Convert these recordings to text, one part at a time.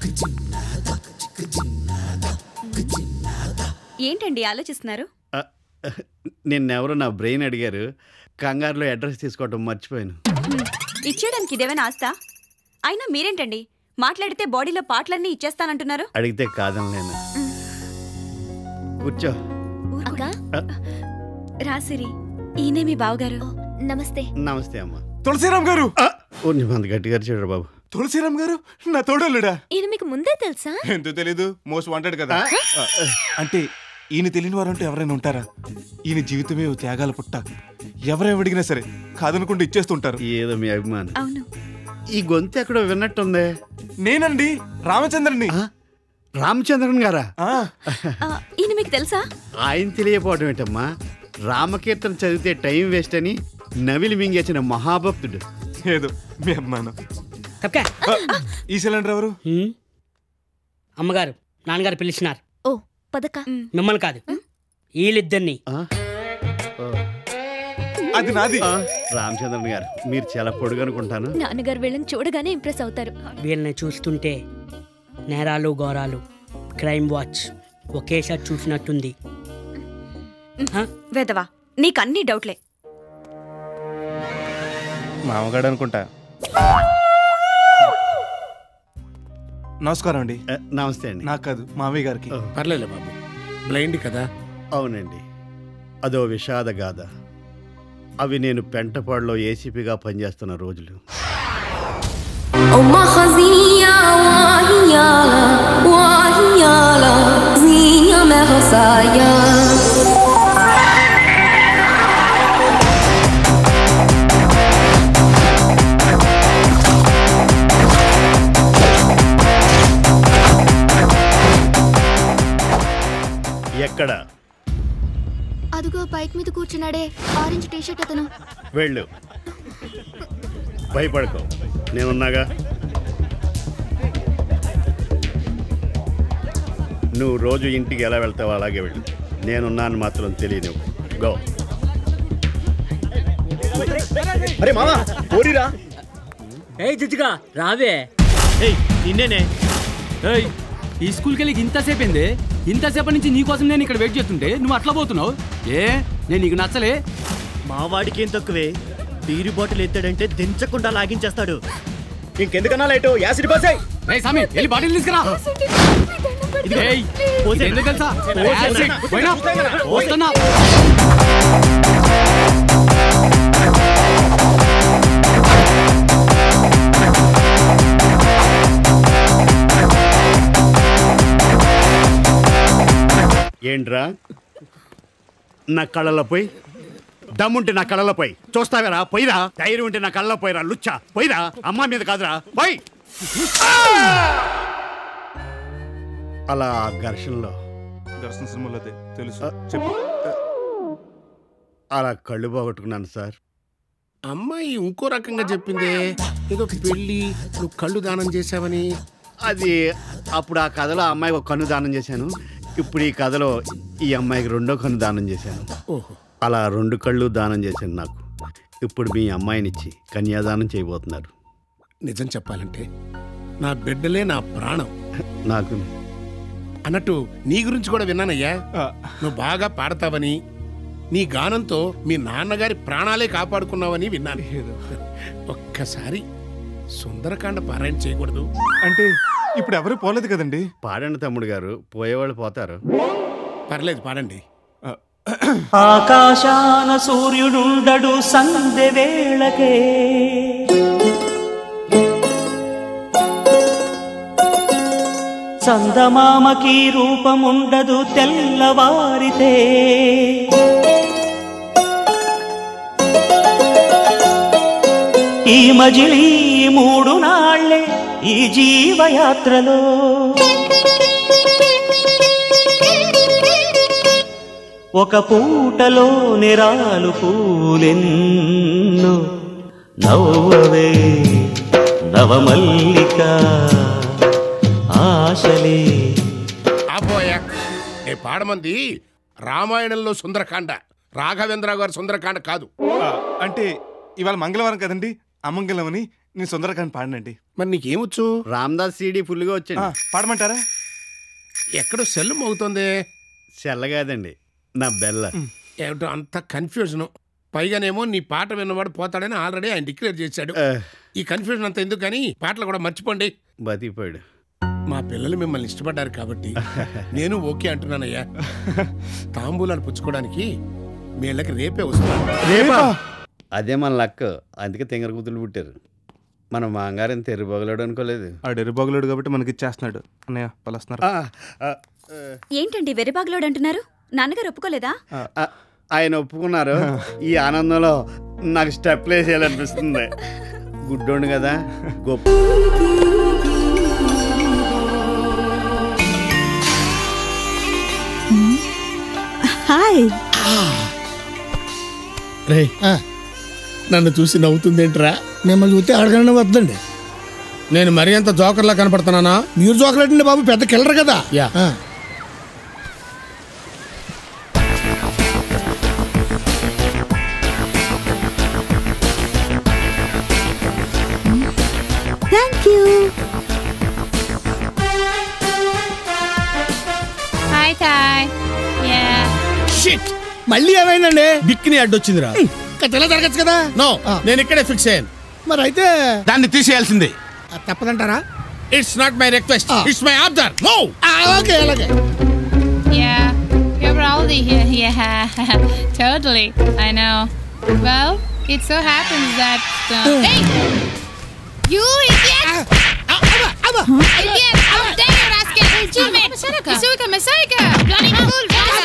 ఏంటండి ఆలోచిస్తున్నారు? నిన్నెవరో నా బ్రెయిన్ అడిగారు, కంగారులో అడ్రస్ తీసుకోవటం మర్చిపోయాను. ఇచ్చేయడానికి ఇదేమైనా ఆస్తా? అయినా మీరేంటండి మాట్లాడితే బాడీలో పార్ట్లన్నీ ఇచ్చేస్తానంటున్నారు? అడిగితే కాదనలేను. కూర్చో. రాసిరి, ఈయనే మీ బావగారు. నమస్తే. నమస్తే అమ్మా. తులసిరామ్ గారు. మంది గట్టిగా చూడరు బాబు. తులసిరామ్ గారు నా తోడలుడా. ఈయన మీకు ముందే తెలుసా? ఎందుకు తెలీదు, మోస్ట్ వాంటెడ్ కదా. అంటే ఈయన తెలియని వారంటూ ఎవరైనా ఉంటారా? ఈయన జీవితమే త్యాగాల పుట్ట. ఎవరైనా అడిగినా సరే కాదనుకుంటూ ఇచ్చేస్తుంటారు. ఏదో మీ అభిమానం. అవును. ఈ గొంతు ఎక్కడో విన్నట్టుందే. నేనండి, రామచంద్రని. రామచంద్రన్ గారా? ఈయన మీకు తెలుసా? ఆయన తెలియకపోవడం ఏంటమ్మా, రామకీర్తన చదివితే టైం వేస్ట్ అని నవిలి మింగేసిన మహాభక్తుడు. ఏదో మీ అభిమానం. ఈ సిలిండర్ ఎవరు? అమ్మగారు నాన్నగారు పిలిచినారు. ఓ పదక. మిమ్మల్ని కాదు, వీళ్ళిద్దరిని. అది నాది. రామచంద్రన్ గారు, మీరు చాలా పొడుగనుకుంటాను. నాన్నగారు వీళ్ళని చూడగానే ఇంప్రెస్ అవుతారు. వీళ్ళని చూస్తుంటే నేరాలు ఘోరాలు, క్రైమ్ వాచ్ ఒకేసారి చూసినట్టుంది. వేదవా, నీకన్నీ డౌట్లే. మామగాడు అనుకుంటా. నమస్కారం అండి. నమస్తే అండి. నాకు కాదు, మామయ్య గారికి. పర్లేదు బాబు, బ్లైండ్ కదా. అవునండి, అదో విషాద గాథ. అవి నేను పెంటపాడులో ఏసీపీగా పనిచేస్తున్న రోజులు. ఎక్కడ? అదుగో బైక్ మీద కూర్చున్నాడే, ఆరెంజ్ టీషర్ట్ అతను. వెళ్ళు, భయపడకో, నేనున్నాగా. నువ్వు రోజు ఇంటికి ఎలా వెళ్తావో అలాగే వెళ్ళు. నేనున్నాను మాత్రం తెలియను. గో. అరే మామా, ఓడిరా. ఏయ్ జిజ్జిగా రావే. నిన్నేనే. ఈ స్కూల్కి వెళ్ళి ఇంతసేపు ఏంది? ఇంతసేపటి నుంచి నీకోసం నేను ఇక్కడ వెయిట్ చేస్తుంటే నువ్వు అట్లా పోతున్నావు. నేను నీకు నచ్చలే? మా వాడికి ఏం తక్కువే, బీరి బాటిల్ ఎత్తాడంటే దించకుండా లాగించేస్తాడు. ఇంకెందుకన్నా లైట్, యాసిడ్ పోసే. సామి, వెళ్ళి బాటిల్ తీసుకురా. ఎందుకు తెలుసా? వస్తున్నా. ఏంట్రా నా కళ్ళలో పోయి? దమ్ముంటే నా కళ్ళలో పోయి చూస్తావేరా? పోయిరా. ధైర్యం ఉంటే నా కళ్ళలో పోయిరా. లుచ్చా పోయిరా. అమ్మ మీద కాదురా, పోయి. అలా ఘర్షణలో తెలుసు చెప్పు. అలా కళ్ళు పోగొట్టుకున్నాను సార్. అమ్మాయి ఇంకో రకంగా చెప్పిందే, ఏదో పెళ్ళి నువ్వు కళ్ళు దానం చేసావని. అది అప్పుడు ఆ కథలో ఆ అమ్మాయికి ఒక కన్ను దానం చేశాను. ఇప్పుడు ఈ కథలో ఈ అమ్మాయికి రెండో కన్ను దానం చేశాను. అలా 2 కళ్ళు దానం చేశాను నాకు. ఇప్పుడు మీ అమ్మాయినిచ్చి కన్యాదానం చేయబోతున్నారు. నిజం చెప్పాలంటే నా బిడ్డలే నా ప్రాణం. నాకు అన్నట్టు నీ గురించి కూడా విన్నానయ్యా. నువ్వు బాగా పాడతావని, నీ గానంతో మీ నాన్నగారి ప్రాణాలే కాపాడుకున్నావని విన్నాను. ఒక్కసారి సుందరకాండ పారాయణ చేయకూడదు అంటే ఇప్పుడు ఎవరు పోలేదు కదండి. పాడండి తమ్ముడు గారు, పోయేవాళ్ళు పోతారు. పర్లేదు, పాడండి. ఆకాశాన సూర్యుడుండడు సంధ్య వేళకే, చందమామకి రూపముండదు తెల్లవారితే, ఈ మజిలీ 3 నాళ్లే ఈ జీవయాత్రలో, ఒక పూటలో నిరాలు పూలెన్నో, నవ్వవే నవమల్లిక ఆశలే. ఆపోయా, ఏ పాడమంది రామాయణంలో సుందరకాండ, రాఘవేంద్ర గారి సుందరకాండ కాదు. అంటే ఇవాళ మంగళవారం కదండి, అమంగళం అని నేను సుందరకాండ్ పాడనండి. మరి నీకేమొచ్చు? రామ్దాస్ సీడీ ఫుల్గా వచ్చాడు. పాడమంటారా? ఎక్కడో సెల్ మోగుతోంది. సెల్ల కాదండి, నా బెల్ల. ఏమిటో అంత కన్ఫ్యూజన్. పైగానేమో నీ పాట విన్నవాడు పోతాడని ఆల్రెడీ ఆయన డిక్లేర్ చేశాడు. ఈ కన్ఫ్యూజన్ అంతా ఎందుకు కానీ పాటలు కూడా మర్చిపోండి. బతికిపోయాడు. మా పిల్లలు మిమ్మల్ని ఇష్టపడ్డారు కాబట్టి నేను ఓకే అంటున్నానయ్యా. తాంబూలాలు పుచ్చుకోవడానికి మీ ఇళ్ళకి రేపే వస్తున్నాను. అదే మన లక్. అందుకే తెంగర కూతురు పుట్టారు. మన మాంగారం తెర్రిబొగలాడు అనుకోలేదు. ఆడు ఎర్రిబొగలాడు కాబట్టి మనకి ఇచ్చేస్తున్నాడు. అన్నయ్య పలుస్తున్నారు. ఏంటండి వెర్రిబాగులోడు అంటున్నారు? నాన్నగారు ఒప్పుకోలేదా? ఆయన ఒప్పుకున్నారు. ఈ ఆనందంలో నాకు స్టెప్లు వేసేయాలనిపిస్తుంది. గుడ్డోండు కదా, గొప్ప. హాయ్. రే, నన్ను చూసి నవ్వుతుందేంట్రా? మిమ్మల్ని చూస్తే అడగనే వద్దండి. నేను మరీ అంత జోకర్లా కనపడుతున్నానా? మీరు జోకలేటండి బాబు, పెద్ద కిల్లరు కదా. యా. Thank you. హాయ్ టాయ్. యా. షిట్, మళ్ళీ ఏమైందండి? బిక్కిని అడ్డొచ్చిందిరా. తెల్ల జరగచ్చు కదా. నో, నేను ఇక్కడే ఫిక్స్ అయ్యాను. మరి అయితే దాన్ని తీసేయాల్సిందే. తప్పదంటారా? It's not my request, it's my order. No. Okay, అలాగే. Yeah, you're probably here. Yeah, totally. I know. Well, it so happens that. Hey! You idiot! Idiot! How dare you, rascal! Stop it! Masuka, Masayika! Bloody fool!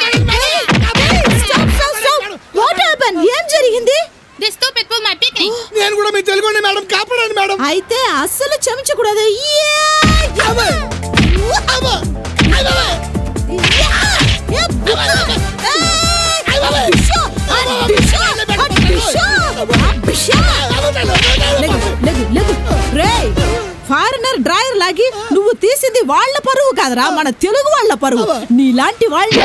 Stop! What happened? ఏం జరిగింది? This stupid fool my picnic! నేను కూడా మీ తెలుగుని madam కాపాడండి madam. అయితే అస్సలు చెంచకూడదు. Foreigner dryer లాగి నువ్వు తీసింది వాళ్ళ పరువు కాదురా, మన తెలుగు వాళ్ళ పరువు. నీలాంటి వాళ్ళు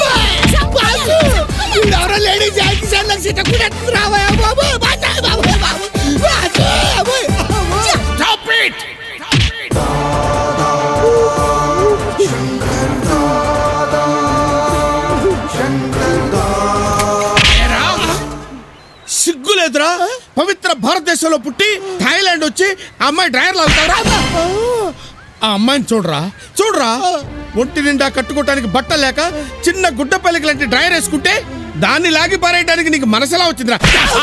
సిగ్గులేదురా? పవిత్ర భారతదేశంలో పుట్టి థాయిలాండ్ వచ్చి ఆ అమ్మాయి డ్రైయర్ లాగుతారా? ఆ అమ్మాయిని చూడరా ఒంటి నిండా కట్టుకోవటానికి బట్ట లేక చిన్న గుడ్డపల్లికి లాంటి డ్రైయర్ వేసుకుంటే దాన్ని లాగి పారేయడానికి నీకు మనసులా వచ్చిందిరా?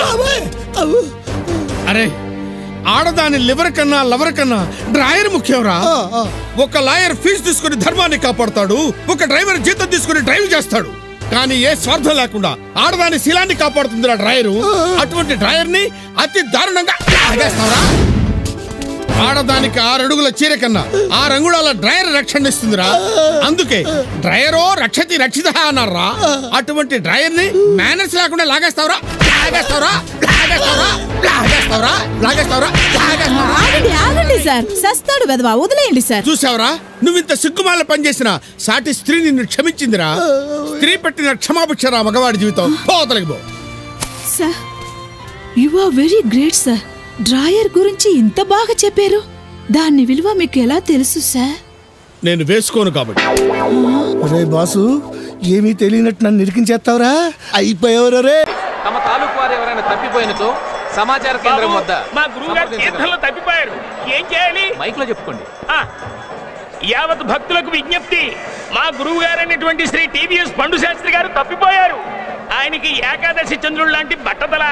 అరే, ఆడదాని లివర్ కన్నా లవర్ కన్నా డ్రైయర్ ముఖ్యంరా. ఒక లాయర్ ఫీజు తీసుకుని ధర్మాన్ని కాపాడుతాడు, ఒక డ్రైవర్ జీతం తీసుకుని డ్రైవ్ చేస్తాడు. కానీ ఏ స్వార్థం లేకుండా ఆడదాని శీలాన్ని కాపాడుతుందిరా డ్రైయరు. అటువంటి డ్రైయర్ ని అతి దారుణంగా లాగేస్తావురా? ఆడదానికి 6 అడుగుల చీర కన్నా 6 అంగుళాల డ్రైయర్ రక్షణ ఇస్తుందిరా. అందుకే డ్రైయరో రక్షతి రక్షిత అన్నారా. అటువంటి డ్రైయర్ ని మేనర్స్ లేకుండా లాగేస్తావురా? చూసావరా, నువ్వు ఇంత సిగ్గుమాల పనిచేసిన సాటి స్త్రీ నిన్ను క్షమించిందిరా. స్త్రీ పెట్టిన క్షమాభిక్షరా మగవాడి జీవితం. పోతలకి పో. Sir, you are very great sir. Drawer గురించి ఇంత బాగా చెప్పారు. దాని విలువ మీకు ఎలా తెలుసు సార్? నేను వేసుకోను కాబట్టి. అరే బాసు, ఏమీ తెలియనట్టు నన్ను నిరికించేస్తావురా? అయిపోయావురా రే. తమ తాలూకు వారు ఎవరైనా తప్పిపోయినతో సమాచార కేంద్రం వద్ద మా గురువు గారు తీర్థంలో తప్పిపోయారు. ఏం చేయాలి? మైక్ లో చెప్పుకోండి. యావత్ భక్తులకు విజ్ఞప్తి, మా గురువు గారైనటువంటి శ్రీ టీవీఎస్ పండు శాస్త్రి గారు తప్పిపోయారు. ఆయనకి ఏకాదశి చంద్రుడు లాంటి బట్టతల.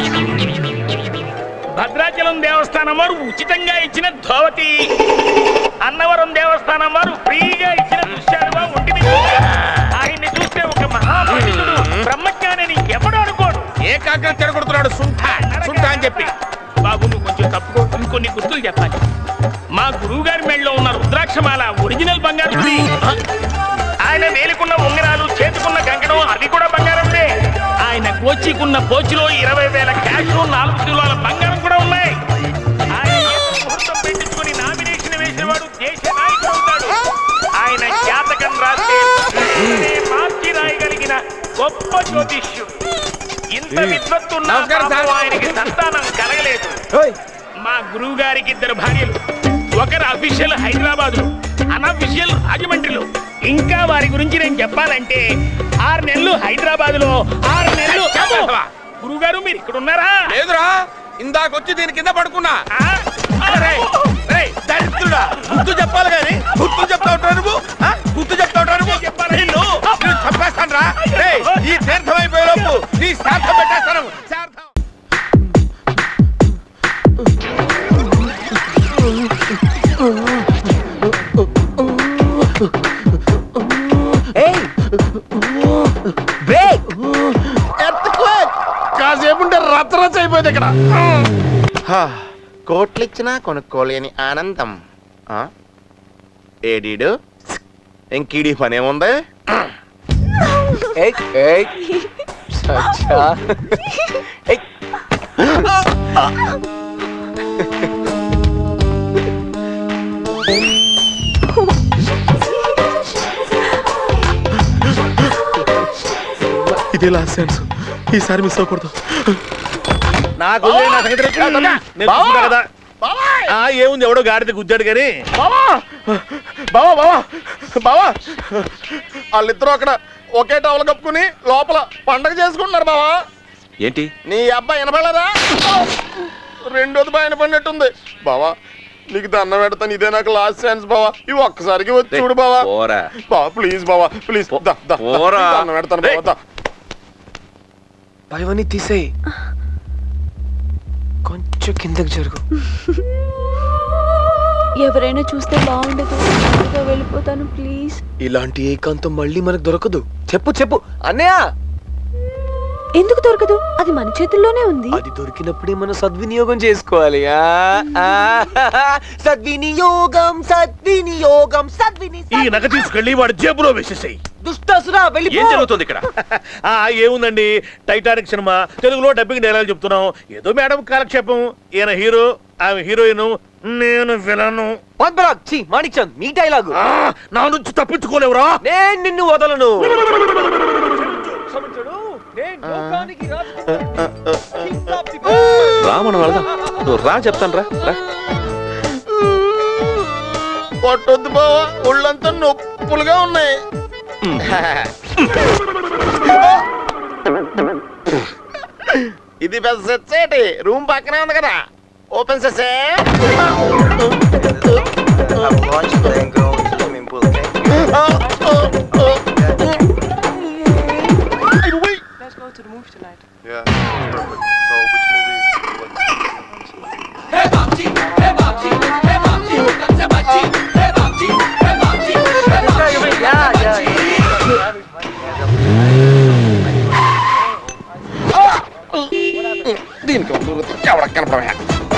భద్రాచలం దేవస్థానం వారు ఉచితంగా ఇచ్చిన ధోవతి, అన్నవరం దేవస్థానం వారు ఫ్రీగా ఇచ్చిన దృశ్యాలుగా ఉంటుంది. ఆయన్ని చూస్తే ఒక మహాపండితుడు బ్రహ్మజ్ఞానిని ఎవడు అనుకోడు. ఏకాగ్రత చెడగొడుతున్నాడు సుంఠ అని చెప్పి. బాబు, నువ్వు కొంచెం తప్పుకో, ఇంకొన్ని గుర్తులు చెప్పాలి. మా గురువు గారి మెడలో ఉన్న రుద్రాక్షమాల ఒరిజినల్ బంగారం. ఆయన వేలుకున్న ఉంగరాలు, చేతుకున్న కంకణం అవి కూడా బంగారందే. ఆయన కోచికున్న పోచిలో 20,000 క్యాష్, 4 కిలోల బంగారం కూడా ఉన్నాయి. ఆయన ముహూర్తం పెట్టించుకుని నామినేషన్ వేసిన వాడు దేశ నాయకుడు అవుతాడు. ఆయన జాతకం రాస్తే మార్చి రాయగలిగిన గొప్ప జ్యోతిష్యుడు. ఇంత విద్వత్తున్నా ఆయనకి సంతానం కలగలేదు. మా గురువు గారికి 2 భార్యలు, ఒకరు అఫీషియల్ హైదరాబాద్ లో, అన్అఫీషియల్ రాజమండ్రిలో. ఇంకా వారి గురించి నేను చెప్పాలంటే 6 నెలలు హైదరాబాద్ లో, 6 నెలలు. గురువు గారు మీరు ఇక్కడ ఉన్నారా? లేదురా, ఇందాకొచ్చి దీని కింద పడుకున్నా. దరిద్రుడా, గుర్తు చెప్పాలి కానీ గుర్తు చెప్తా ఉంటావు నువ్వు, గుర్తు చెప్తా ఉంటావు నువ్వు. చంపేస్తాను రా. ఈ తీర్థం అయిపోయేలోపు నీ శ్రాద్ధం పెట్టేస్తాను. కాసేపు ఉంటే రచ్చరచ్చ అయిపోయింది ఇక్కడ. కోట్లు ఇచ్చినా కొనుక్కోలేని ఆనందం. ఏడీడు ఇంకీడి పనేముంది? ఇదే లాస్ట్ ఛాన్స్, ఈసారి మిస్ అవ్వకూడదు. నాకు ఏముంది, ఎవడో గాడిద గుద్దాడు కానీ. బావా బావా బావా, వాళ్ళిద్దరూ అక్కడ ఒకే టవల్ కప్పుకుని లోపల పండగ చేసుకుంటున్నారు బావా. ఏంటి నీ అబ్బాయి వినపడలేదా? రెండోది బాగా వినపడినట్టుంది బావా. నీకు దండం పెడతాను, ఇదే నాకు లాస్ట్ ఛాన్స్ బావా. ఇవి ఒక్కసారికి వచ్చి చూడు బావా. బావా ప్లీజ్ బావా, ప్లీజ్ దండం పెడతాను బావా. భయవని తీసేయి, కొంచెం కిందకి జరుగు. ఎవరైనా చూస్తే బాగుండదు, వెళ్ళిపోతాను ప్లీజ్. ఇలాంటి ఏకాంతం మళ్ళీ మనకు దొరకదు. చెప్పు చెప్పు అన్నయ్య. ఎందుకు దొరకదు? అది మన చేతుల్లోనే ఉంది. అది దొరికినప్పుడే మనం సద్వినియోగం చేసుకోవాలి. సద్వినియోగం సద్వినియోగం ఈ నగ తీసుకెళ్ళి వాడి జేబులో వేసేసాయి. దుష్టాసురా వెళ్ళి. ఏం జరుగుతుంది ఇక్కడ? ఏముందండి, టైటానిక్ సినిమా తెలుగులో డబ్బింగ్ డైలాగ్ చెప్తున్నాం. ఏదో మేడం కాలక్షేపం. ఈయన హీరో, ఆమె హీరోయిన్, నేను విలను. మాణిక్ చంద్ నీ డైలాగు. నా నుంచి తప్పించుకోలేవురా. నేను నిన్ను వదలను. రా మనం వెళ్దాం. నువ్వు రా చెప్తాను రా. కొట్టొద్దు బావా, ఒళ్ళంతా నొప్పులుగా ఉన్నాయి. ఇది పెద్ద సెట్, రూమ్ పక్కనే ఉంది కదా, ఓపెన్ చేసే. దీనికి ఎవడ కనపడయా?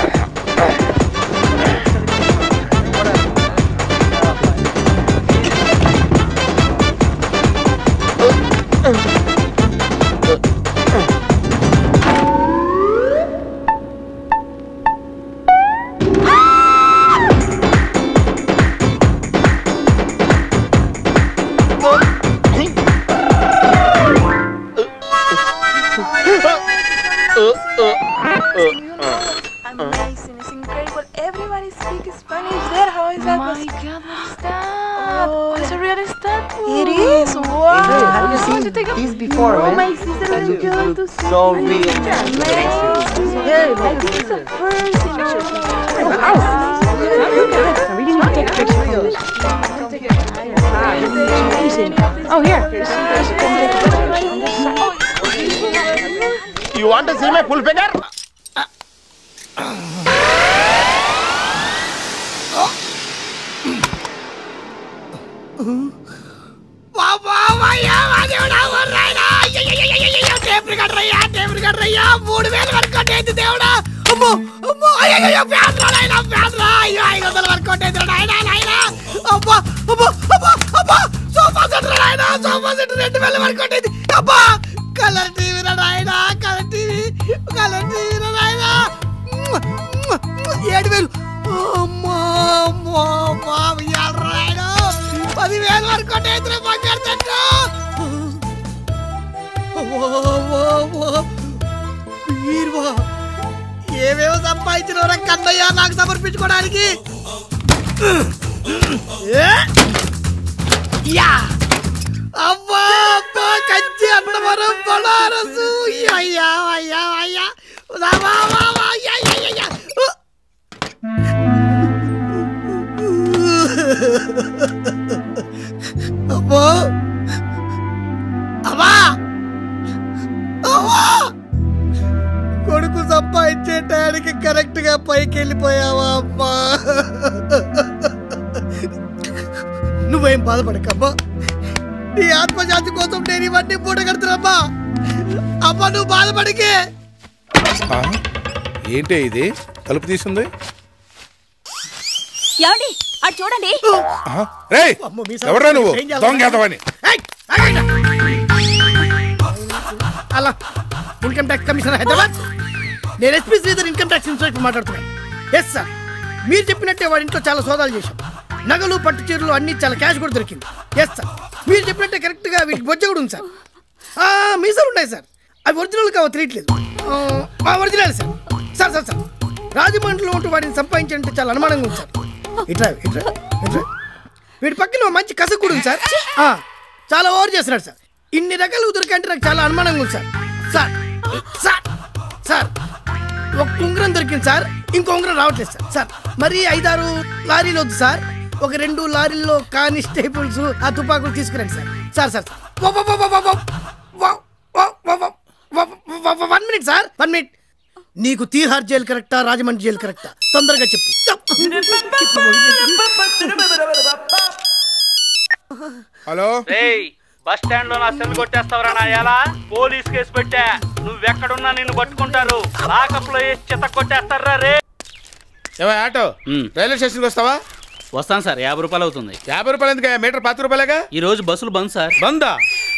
Amazing, it's incredible. Everybody speaks Spanish there. How is that? Oh my God, what is that? Oh, it's a real statue. It is. Wow. Hey, have you seen these before? Oh, my sister is going to see. So real. Yeah, I think it's the first picture. I really need to take a picture of this. Amazing. Oh, here. You want to see my full figure? Colour TV నాయనా, colour TV, colour TV నాయనా. 7,000. అమ్మా అమ్మా బాబు, రాయనా 10,000 వరకు కొట్టేది బంగారు చెట్టు. బీరువా ఏమేమో సంపాదించిన కన్నయ్య నాకు సమర్పించుకోవడానికి. అబ్బా అబ్బా కంచి అన్నవరం బనారసు. అయ్యా అయ్యా అయ్యా అబ్బో అమ్మా అమ్మా కొడుకు సంపాదించే టయానికి కరెక్ట్ గా పైకి వెళ్ళిపోయావా అమ్మా? నువ్వేం బాధపడకమ్మా, నీ ఆత్మశాంతి కోసం నేను ఇవన్నీ పూట కడుతున్నమ్మా. అమ్మా నువ్వు బాధపడికే. ఏంటి ఇది తలుపు తీసింది? అటు చూడండి. ఎవరా నువ్వు? దొంగ అలా ఇన్కమ్ ట్యాక్స్ కమిషనర్ హైదరాబాద్. నేను SP Sridhar income tax inspector మాట్లాడుతున్నాను. ఎస్ సార్, మీరు చెప్పినట్టే వాడి ఇంట్లో చాలా సోదాలు చేశాం. నగలు పట్టు చీరలు అన్ని చాలా క్యాష్ కూడా దొరికింది. ఎస్ సార్, మీరు చెప్పినట్టే కరెక్ట్గా వీటికి బొజ్జ కూడా ఉంది సార్. మీసాలు ఉన్నాయి సార్, అవి ఒరిజినల్ కావో తెలియట్లేదు. Original sir. Sir sir sir రాజమండ్రిలో ఉంటూ వాడిని సంపాదించాలంటే చాలా అనుమానంగా ఉంది సార్. ఇట్లా ఇట్లా ఇట్లా వీడి పక్కన మంచి కసకు కూడా ఉంది సార్. చాలా ఓవర్ చేస్తున్నాడు సార్. ఇన్ని రకాలు దొరికంటే నాకు చాలా అనుమానంగా ఉంది సార్. సార్ సార్ సార్ ఒక ఉంగరం దొరికింది సార్, ఇంకో ఉంగరం రావట్లేదు సార్. సార్ మరి 5-6 లారీలు వద్దు సార్, ఒక 2 లారీల్లో కానిస్టేబుల్స్ ఆ తుపాకులు తీసుకురండి sir. Sir sir 1 minute sir, 1 minute. నీకు తీహార్ జైలు కరెక్టా రాజమండ్రి జైలు కరెక్టా? తొందరగా చెప్పు. హలో బస్ స్టాండ్ లో నా సెల్ కొట్టేస్తావరా నా ఎలా? పోలీస్ కేసు పెట్టా, నువ్వెక్కడున్నా నిన్ను పట్టుకుంటారు, లాకప్ లో వేసి చెత్త కొట్టేస్తారా రే. ఆటో రైల్వే స్టేషన్కి వస్తావా? వస్తాను సార్, 50 రూపాయలు అవుతుంది. 50 రూపాయలు ఎందుకు? మీటర్ 10 రూపాయలేగా. ఈ రోజు బస్సులు బంద్ సార్. బందా?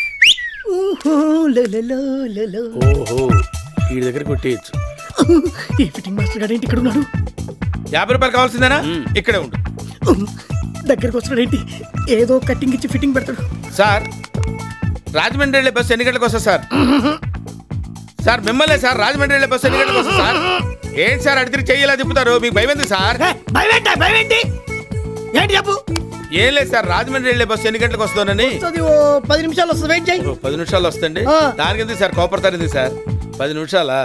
ఓహో వీడి దగ్గర కొట్టేయచ్చు. ఈ ఫిట్టింగ్ మాస్టర్ గారు ఏంటి ఇక్కడ ఉన్నాడు? 50 రూపాయలు కావాల్సిందేనా? ఇక్కడే ఉండు. దగ్గరకు వస్తున్నాడు ఏంటి? ఏదో కట్టింగ్ ఇచ్చి ఫిట్టింగ్ పెడతాడు. సార్ రాజమండ్రి వెళ్ళే బస్సు ఎన్ని గంటలకు వస్తుంది సార్? సార్ మిమ్మల్ని సార్, రాజమండ్రి వెళ్ళే బస్సు ఎన్ని గంటలకు వస్తుంది సార్? ఏంటి సార్ అడిగితే చెయ్యేలా తిప్పుతారు? మీకు భయం ఎందుకు సార్? ఏంటి చెప్పు. ఏం లేదు సార్, రాజమండ్రి వెళ్ళే బస్సు ఎన్ని గంటలకు వస్తుందని. 10 నిమిషాలు వస్తుంది, వెయిట్ చేయి. 10 నిమిషాలు వస్తుంది. దానికి ఎందుకు సార్ కోపడతారు ఎందుకు సార్? 10 నిమిషాలా?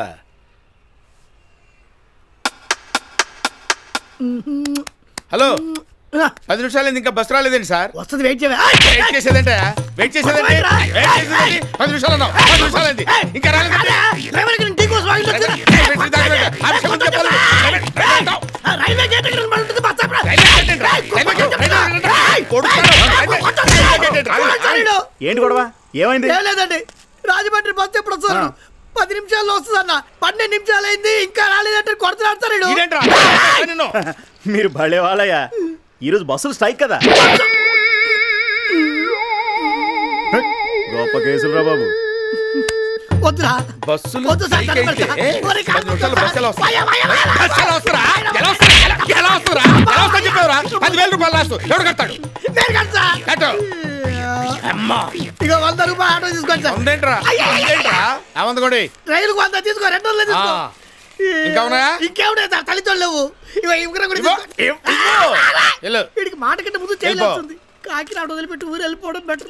హలో 10 నిమిషాలు ఇంకా బస్ రాలేదండి సార్. వస్తుంది, వెయిట్ చేయాలి. వెయిట్ చేసేదంటే వెయిట్ చేసేదండి 10 నిమిషాలు అన్నావు. 10 నిమిషాలండి ఇంకా రాలేదండి. ఏంటి గొడవ? ఏమైంది? లేదండి, రాజమండ్రి బస్ ఎప్పుడు వస్తారు? 10 నిమిషాల్లో వస్తుంది అన్న. 12 నిమిషాలు అయింది ఇంకా రాలేదంటే కొడుతున్నాడు. మీరు భలే వాళ్ళయ్యా, ఈరోజు బస్సులు స్ట్రైక్ కదా. గొప్ప కేసులు రా బాబు. వద్దురా బస్సులు వద్దు సార్. 10 నిమిషాలు బస్సులు వస్తాయి. 10,000 రూపాయలు లాస్ట్ ఎవడు కడతాడు? ఇక 100 రూపాయలు ఆటో తీసుకోండి సార్. ఉందేంట్రా? అవంతకోండి. రైలుకు 100 తీసుకో, 200 తీసుకో. ఇంకా ఉన్నాయా? ఇంకేమున్నాయి సార్? తల్లితో లేవు. వీడికి మాట కంటే ముందు చేయలేదు. కాకినాడ వదిలిపెట్టి ఊరు వెళ్ళిపోవడం బెటర్.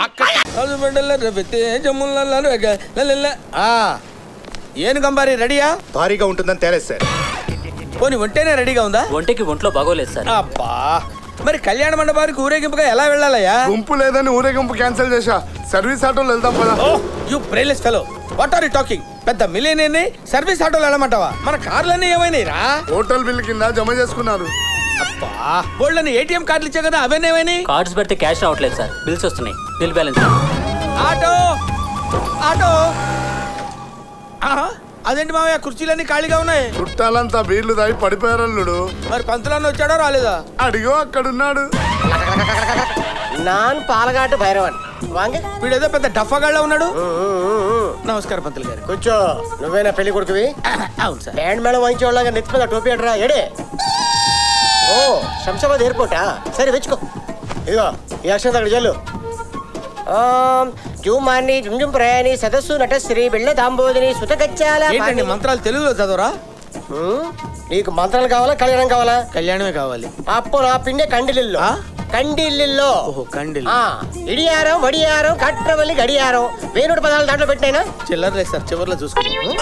ఏను గంబారి రెడీయా? భారీగా ఉంటుందని తేలేదు సార్. పోనీ ఒంటేనే రెడీగా ఉందా? ఒంటికి ఒంట్లో బాగోలేదు సార్. అబ్బా మరి కళ్యాణ మండపానికి ఊరేగింపుగా ఎలా వెళ్ళాలయ్యా? గుంపు లేదని ఊరేగింపు క్యాన్సిల్ చేశా. సర్వీస్ ఆటోలో వెళ్దాం పదా. You brainless fellow, what are you talking? పెద్ద మిలియనీర్ని సర్వీస్ ఆటోలో వెళ్ళమంటావా? మన కార్లన్నీ ఏమైనాయిరా? హోటల్ బిల్ కింద జమ చేసుకున్నారు. అబ్బా బోల్డని ఏటీఎం కార్డులు ఇచ్చా కదా, అవన్నీ ఏమైనాయి? కార్డ్స్ పెడితే క్యాష్ రావట్లేదు సార్, బిల్స్ వస్తున్నాయి. Bill balance. ఆటో ఆటో అదేంటి మావయ్య, కుర్చీలన్నీ ఖాళీగా ఉన్నాయి. చుట్టాలంతా బీర్లు తాగి పడిపోయారల్లుడు. మరి పంతులన్న వచ్చాడో రాలేదా? అడిగో అక్కడున్నాడు. నాన్ పాలగాటు భైరవన్ వాంగ. వీడేదో పెద్ద డఫాగాళ్ళ ఉన్నాడు. నమస్కారం పంతులు గారు. కూర్చో. నువ్వేనా పెళ్లి కొడుకువి? అవును సార్. బ్యాండ్ మేళం వాయించేవాళ్ళగా నెత్తి మీద టోపీ అంటరా ఏడే? ఓ శంషాబాద్ ఎయిర్పోర్టా? సరే వెచ్చుకో. ఇదిగో ఈ అక్షరం అక్కడ చెల్లు. జూమాన్ని జుంజుం ప్రయాణి సదస్సు నటశ్రీ బిళ్ళ దాంబోదిని సుతగచ్చాల. మంత్రాలు తెలుగులో చదవరా? నీకు మంత్రాలు కావాలా కళ్యాణం కావాలా? కళ్యాణమే కావాలి. అప్పు నా పిండే కండిలిల్లో. కండిల్లిల్లో ఇడియారం వడియారం కట్రవల్లి గడియారం వేణుడు పదాలు దాంట్లో పెట్టినైనా చిల్లర లేదు సార్, చివర్లో చూసుకుంటాం.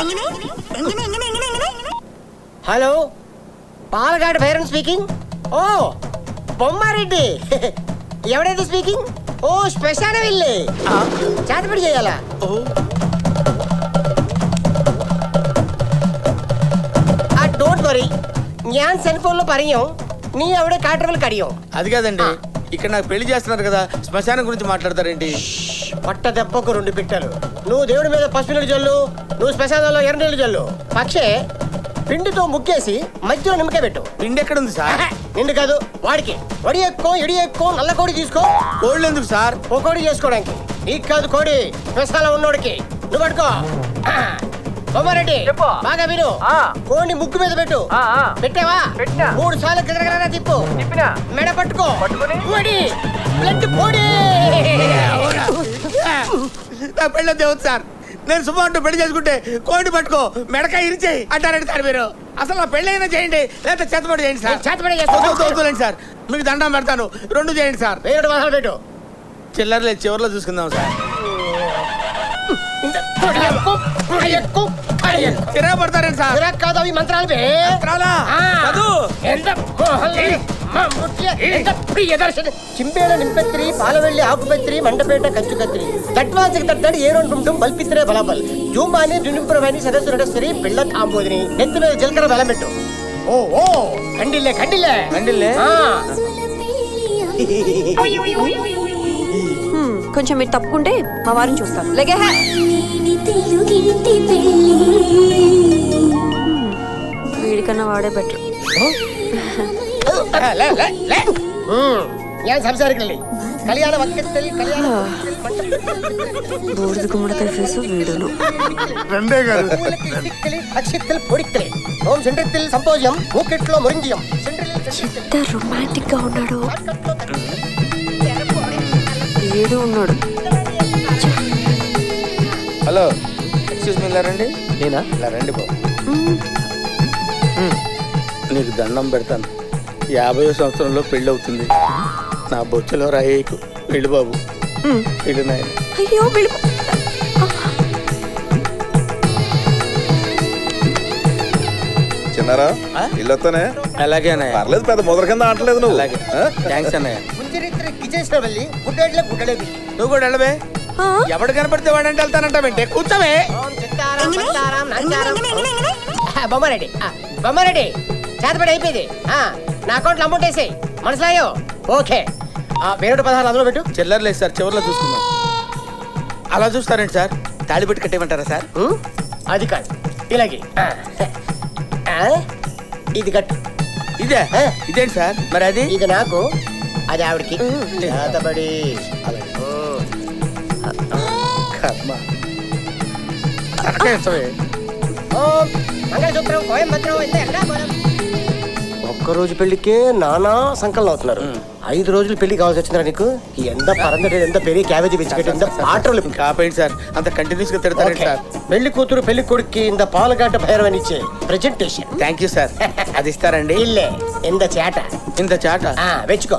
హలో, పాలగాడు భైరన్ స్పీకింగ్. ఓ బొమ్మారెడ్డి ఎవడైతే స్పీకింగ్? ఓ శ్మశాన వెళ్ళి చేతపడి చేయాలా? డోంట్ వరీ, ഞാൻ సెల్ఫోన్లో పరియం, నీ ఎవడే కాటర్వల్ కడియం. అది కాదండి, ఇక్కడ నాకు పెళ్లి చేస్తున్నారు కదా, శ్మశానం గురించి మాట్లాడతారేంటి? పట్ట దెబ్బకు 2 పిట్టలు. నువ్వు దేవుడి మీద పసుపు నీళ్ళు జల్లు, నువ్వు శ్మశానంలో ఎర్ర నీళ్ళు జల్లు. పక్షే పిండితో ముక్కేసి మధ్యలో నిమ్మకాయ పెట్టు. పిండి ఎక్కడ ఉంది సార్? నిండు కాదు, వాడికి. వడి ఎక్కువ ఇడి ఎక్కువ నల్ల కోడి తీసుకో. కోళ్ళు ఎందుకు సార్? ఓ కోడి చేసుకోవడానికి. నీకు కాదు కోడి, శ్మశానం ఉన్నోడికి. నువ్వు పట్టుకో. బొమ్మారెడ్డి బాగా విను, కోడిని ముక్కు మీద పెట్టు. పెట్టావా? 3 సార్లు గిరగరా తిప్పు. మెడ పట్టుకో. బ్లడ్ కోడి. నా పెళ్ళి దేవుడు సార్, నేను సుమారు పెళ్లి చేసుకుంటే కోడి పట్టుకో మెడకాయ ఇరిచేయి అంటారండి సార్ మీరు. అసలు నా పెళ్లి అయినా చేయండి, లేకపోతే చేతపడి చేయండి సార్. చేతపడి సార్, మీకు దండం పెడతాను, 2 చేయండి సార్. పెట్టు. చిల్లర లేదు, చివర్లో చూసుకుందాం సార్. తిరగబడతారండి సార్. కాదు, అవి మంత్రాలు. చింపేళ నింపెత్తిరి పాలవెల్లి ఆకుపెత్తిరి మండపేట కంచు కత్తిరి తట్వాసికి తట్టడి ఏరోంటుంటం బల్పిత్రే బలబల్ జూమాని దునింపురమని సదస్సు నడస్తరి పిల్ల కాంబోదిని నెత్తి మీద జీలకర్ర బలం పెట్టు. ఓ ఓ కండిల్లే కండిల్లే కండిల్లే. కొంచెం మీరు తప్పుకుంటే మా వారిని చూస్తాం. లేకే వీడికన్నా వాడే బెటర్. బూడిద గుమ్మడికాయ ఫేసు వీడును. ఎంత రొమాంటిక్ గా ఉన్నాడు. ఏడు ఉన్నాడు. హలో, ఎక్స్క్యూజ్ మీ, ఇలా రండి. నేనా? ఇలా రండి బాబు, నీకు దండం పెడతాను. 50వ సంవత్సరంలో పెళ్ళి అవుతుంది. నా బొచ్చులో రాయేకు. వెళ్ళు బాబు, వెళ్ళు నాయన. అయ్యో చిన్నారా ఇల్లొస్తానే? అలాగే పర్లేదు, పెద్ద ముద్ర కింద అంటలేదు నువ్వు. అలాగే, థ్యాంక్స్ అన్నయ్య. నువ్వు కూడా వెళ్ళవే. ఎవడు కనపడితే వాడంటే వెళ్తానంటావేంటే? కూర్చోవే. బొమ్మారెడ్డి బొమ్మారెడ్డి చేతపడి అయిపోయింది. నా అకౌంట్లో అమౌంట్ వేసాయి. మనసులాయో? ఓకే. వేరే 16 అందులో పెట్టు. చిల్లర లేదు సార్, చివర్లో చూసుకుందాం. అలా చూస్తారండి సార్? తాళి పెట్టి కట్టేయమంటారా సార్? అది కాదు, ఇలాగే. ఇది కట్టు. ఇదే? ఇదేంటి సార్ మరి? అది ఇది నాకు, అది ఆవిడకి. చేతబడి మంగళసూత్రం కోయంబత్రం ఒక్కరోజు పెళ్లికే నానా సంకలనం అవుతున్నారు. 5 రోజులు పెళ్లి కావాల్సి వచ్చిందా నీకు? ఎంత పరందట, ఎంత పెరిగి క్యాబేజీ బిస్కెట్, ఎంత పాటలు కాపేయండి సార్. అంత కంటిన్యూస్ గా తిడతారండి సార్. పెళ్లి కూతురు పెళ్లి కొడుక్కి ఇంత పాలగడ్డ భైరవని ఇచ్చే ప్రెజెంటేషన్. Thank you sir. అది ఇస్తారండి? ఇల్లే ఇంత చేట. ఇంత చాట వెచ్చుకో.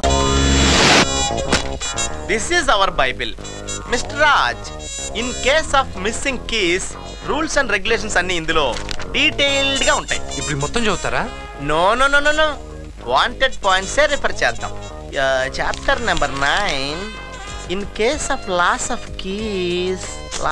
This is our Bible. Mister Raj, in case of missing keys rules and regulations అన్ని ఇందులో డీటెయిల్డ్ గా ఉంటాయి. ఇప్పుడు మొత్తం చదువుతారా? No no no no, wanted points refer చేద్దాం. Chapter number 9, in case of loss of keys.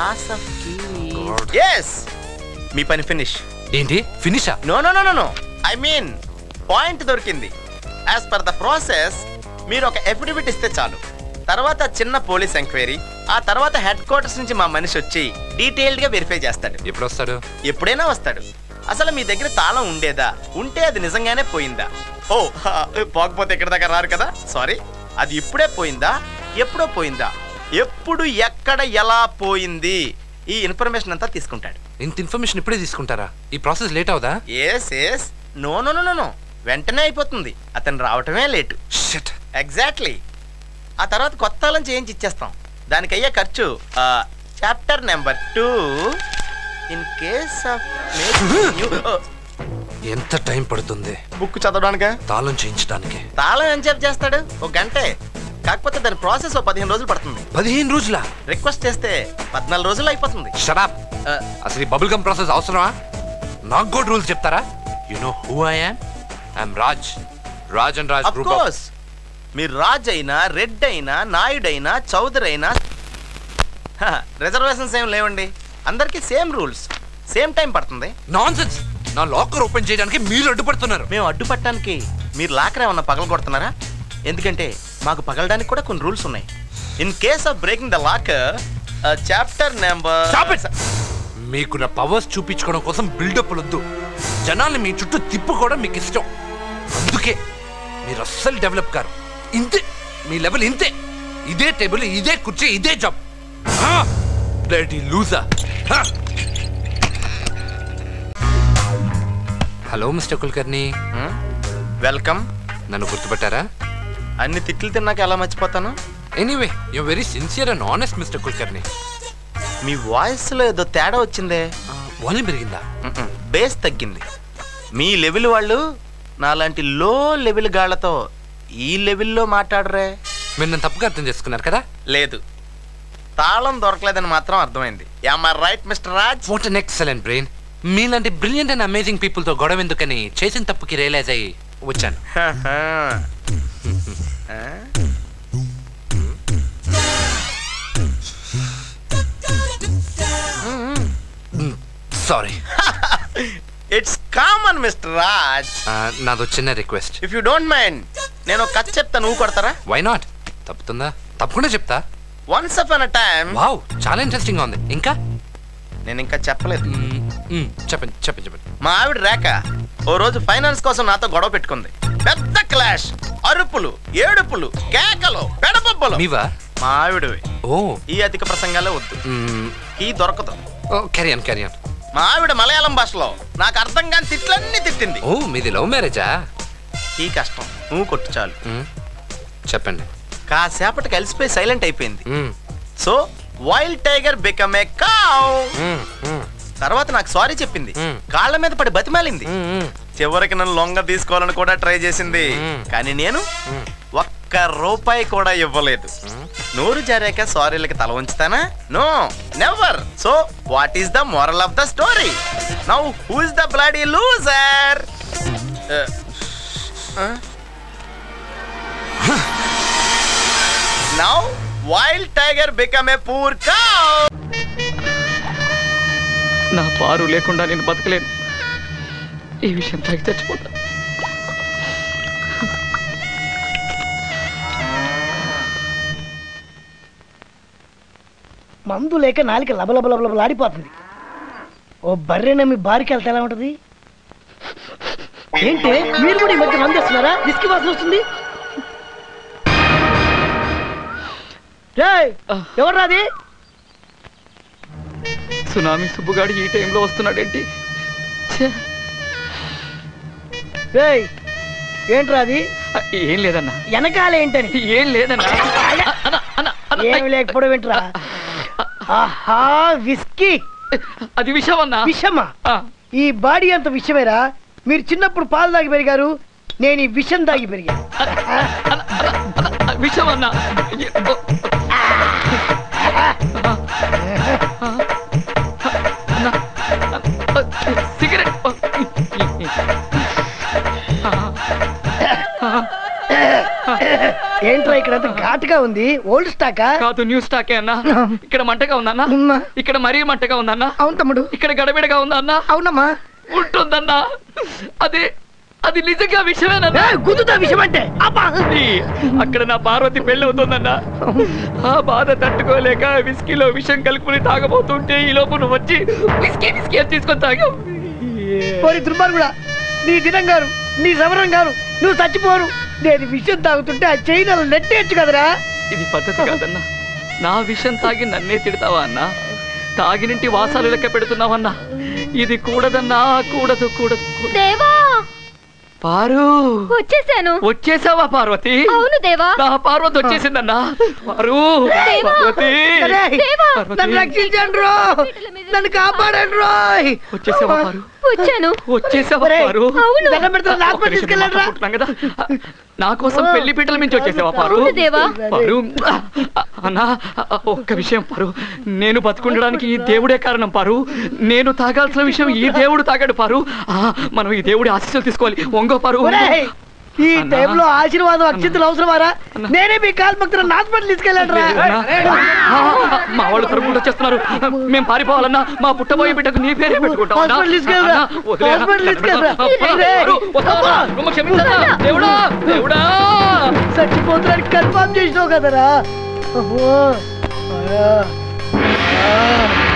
yes మీ పని ఫినిష్. ఏంటి ఫినిషా? No no no no, I mean point దొరికింది. యాజ్ పర్ ద ప్రాసెస్ మీరు ఒక ఎఫిడవిట్ ఇస్తే చాలు. తర్వాత చిన్న పోలీస్ ఎంక్వైరీ, ఆ తర్వాత హెడ్ క్వార్టర్స్ నుంచి మా మనిషి వచ్చి డీటెయిల్డ్ గా వెరిఫై చేస్తాడు. ఎప్పుడు వస్తాడు? ఎప్పుడైనా వస్తాడు. అసలు మీ దగ్గర తాళం ఉండేదా? ఉంటే అది నిజంగానే పోయిందా? ఓ పోకపోతే ఇక్కడ దాకా రారు కదా, సారీ. అది ఇప్పుడే పోయిందా, ఎప్పుడో పోయిందా, ఎప్పుడు ఎక్కడ ఎలా పోయింది, ఈ ఇన్ఫర్మేషన్ అంతా తీసుకుంటాడు. ఇంత ఇన్ఫర్మేషన్ ఇప్పుడే తీసుకుంటారా? ఈ ప్రాసెస్ లేట్ అవుదా? Yes no no no no, వెంటనే అయిపోతుంది. అతను రావటమే లేటు. ఎగ్జాక్ట్లీ. ఆ తర్వాత కొత్త తాళం చేయించి ఇచ్చేస్తాం. దానికి అయ్యే ఖర్చు chapter number 2, in case of ఎంత టైం పడుతుంది? బుక్ చదవడానికే, తాళం చేయించడానికి. తాళం ఎంతసేపు చేస్తాడు? ఒక గంటే. కాకపోతే దాని ప్రాసెస్ 15 రోజులు పడుతుంది. 15 రోజుల? రిక్వెస్ట్ చేస్తే 14 రోజులు అయిపోతుంది. షరాప్. అసలు ఈ బబుల్ గమ్ ప్రాసెస్ అవసరమా? నాకు కూడా రూల్స్ చెప్తారా? You know who I am? I'm Raj and Raj group. Of course. మీరు రాజ్ అయినా, రెడ్ అయినా, నాయుడు అయినా, చౌదరి అయినా రిజర్వేషన్స్ ఏం లేవండి. అందరికి సేమ్ రూల్స్, సేమ్ టైం పడుతుంది. నాన్సెన్స్. నా లాకర్ ఓపెన్ చేయడానికి మీరు అడ్డుపడుతున్నారు. మేము అడ్డుపట్టడానికి మీరు లాకర్ ఏమన్నా పగల కొడుతున్నారా? ఎందుకంటే మాకు పగలడానికి కూడా కొన్ని రూల్స్ ఉన్నాయి. In case of breaking the locker chapter number. మీకు నా పవర్స్ చూపించుకోవడం కోసం బిల్డప్ వద్దు. జనాల్ని మీ చుట్టూ తిప్పుకోవడం మీకు ఇష్టం. అందుకే మీరు అస్సలు డెవలప్ కారు. ఇంతే, మీ లెవెల్ ఇంతే. ఇదే టేబుల్, ఇదే కుర్చీ, ఇదే job. Bloody loser. Hello mister Kulkarni. Welcome. నన్ను గుర్తుపట్టారా? అన్ని తిట్లు తిన్నాక ఎలా మర్చిపోతాను? Anyway you very sincere and honest mister Kulkarni. మీ వాయిస్ లో ఏదో తేడా వచ్చిందే. వాల్యూమ్ పెరిగిందా? బేస్ తగ్గింది. మీ లెవెల్ వాళ్ళు నాలాంటి లో లెవెల్ గాళ్లతో ఈ లెవెల్లో మాట్లాడరే. మీరు నన్ను తప్పుగా అర్థం చేసుకున్నారు కదా? లేదు, తాళం దొరకలేదని మాత్రం అర్థమైంది. Am I right mister Raj? What an excellent brain. మీలాంటి బ్రిలియంట్ అండ్ అమేజింగ్ పీపుల్ తో గొడవ ఎందుకని చేసిన తప్పుకి రియలైజ్ అయ్యి వచ్చాను. Sorry. It's common mister Raj. నాదో చిన్న request. If you don't mind నేను ఒక కథ చెప్తా, నువ్వు కొడతారా? Why not? తప్పుతుందా? తప్పకుండా చెప్తా. Once upon a time. Wow, చాలా ఇంట్రెస్టింగ్ గా ఉంది. ఇంకా? నేను ఇంకా చెప్పలేదు. చెప్పండి చెప్పండి చెప్పండి. మా ఆవిడ రేఖ ఓ రోజు ఫైనాన్స్ కోసం నాతో గొడవ పెట్టుకుంది. పెద్ద క్లాష్, అరుపులు, ఏడుపులు, కేకలు, పెడబొబ్బలు. మీవా? మా ఆవిడవి. ఓ, ఈ అధిక ప్రసంగాలే వద్దు, ఈ దొరకదు. క్యారియన్ క్యారియన్. మా ఆవిడ మలయాళం భాషలో నాకు అర్థం కాని తిట్లన్నీ తిట్టింది. ఓ, మీది లవ్ మ్యారేజా? ఈ కష్టం నువ్వు కొట్టు చాలు. చెప్పండి. కాసేపటికి అలసిపోయి సైలెంట్ అయిపోయింది. So wild tiger become a cow. తర్వాత నాకు సారీ చెప్పింది, కాళ్ళ మీద పడి బతిమాలింది. చివరికి నన్ను లొంగ తీసుకోవాలని కూడా ట్రై చేసింది. కానీ నేను ఒక్క రూపాయి కూడా ఇవ్వలేదు. నోరు జారాక సారీలకి తల ఉంచుతానా? No, never. So what is the moral of the story? Now who is the bloody loser? Now wild tiger become a poor cow. నా పారు లేకుండా నేను బతకలేను. ఈ విషయం తాగి చచ్చిపోతా. మందు లేక నాలిక లబలబలబలాడిపోతుంది. ఓ బర్రెన మీ బారికి వెళ్తే ఎలా ఉంటుంది? ఏంటి మీరు కూడా ఈ మధ్య మందు వస్తున్నారా? విస్కీ వాసన వస్తుంది. ఎవర్రాది? సునామీ సుబ్బుగాడు ఈ టైంలో వస్తున్నాడేంటి? ఏంట్రా అది? ఏం లేదన్నా. వెనకాల ఏంటని? ఏం లేదన్నా. ఏమి లేకపోవడం ఏంట్రా? ఆహా, విస్కీ. అది విషమన్నా. విషమా? ఈ బాడీ అంత విషమేరా. మీరు చిన్నప్పుడు పాలు తాగి పెరిగారు, నేను ఈ విషం తాగి పెరిగాను. విషమన్నా. సిగరెట్. ఏంట్రా ఇక్కడ ఘాటుగా ఉంది? ఓల్డ్ స్టాకా? కాదు, న్యూ స్టాకే అన్నా. ఇక్కడ మంటగా ఉందన్నా. ఇక్కడ మరీ మంటగా ఉందన్నా. అవును తమ్ముడు. ఇక్కడ గడబిడగా ఉందన్నా. అవునమ్మా. ఉంటుందన్నా. అది నిజంగా విషమేనన్నా. గుద్దుతా విషయం అంటే అక్కడ నా పార్వతి పెళ్లి అవుతుందన్నా. ఆ బాధ తట్టుకోలేక విస్కీలో విషం కలుపుని తాగబోతుంటే ఈ లోపు నువ్వు వచ్చి విస్కీ విస్కీ అని తీసుకొని తాగావు. దుర్మార్గుడా, నీ దినం గారు, నీ సమరం గారు, నువ్వు చచ్చిపోరు. నేను విషయం తాగుతుంటే ఆ చైనాలు నెట్టేయచ్చు కదరా. ఇది పద్ధతి కాదన్నా. నా విషయం తాగి నన్నే తిడతావా అన్నా? తాగినింటి వాసాలు లెక్క పెడుతున్నావన్నా. ఇది కూడదన్నా. కూడదు కూడదు. దేవా, పారు వచ్చేసాను. వచ్చేసావా పార్వతి? అవును దేవా. నా పార్వతి వచ్చేసిందన్నా. పారు, పార్వతి, నన్ను రక్షించండి, నన్ను కాపాడండి. వచ్చేసావా పారు? వచ్చాను. వచ్చేసావా పారు? అవును. ఒక్క నిమిషం మాట్లాడుకుంటున్నాం కదా. నా కోసం పెళ్లి పీటల నుంచి వచ్చేసావా పారు? అవును దేవా. పారు అన్నా, ఒక్క విషయం పారు, నేను బతుకుండడానికి ఈ దేవుడే కారణం పారు. నేను తాగాల్సిన విషయం ఈ దేవుడు తాగాడు పారు. మనం ఈ దేవుడి ఆశీస్సులు తీసుకోవాలి. ఒంగో పారు. ఈ టైంలో ఆశీర్వాదం అక్షింతలు అవసరమారా? నేనే మీ కాల్ భక్తులను హాస్పిటల్ తీసుకెళ్ళండి రా. మా వాళ్ళు తరుపుకుంటూ వచ్చేస్తున్నారు. మేము పారిపోవాలన్నా మా పుట్టబోయే బిడ్డకు నీ పేరే పెట్టుకుంటాం. చచ్చిపోతానికి కన్ఫర్మ్ చేసినావు కదరా.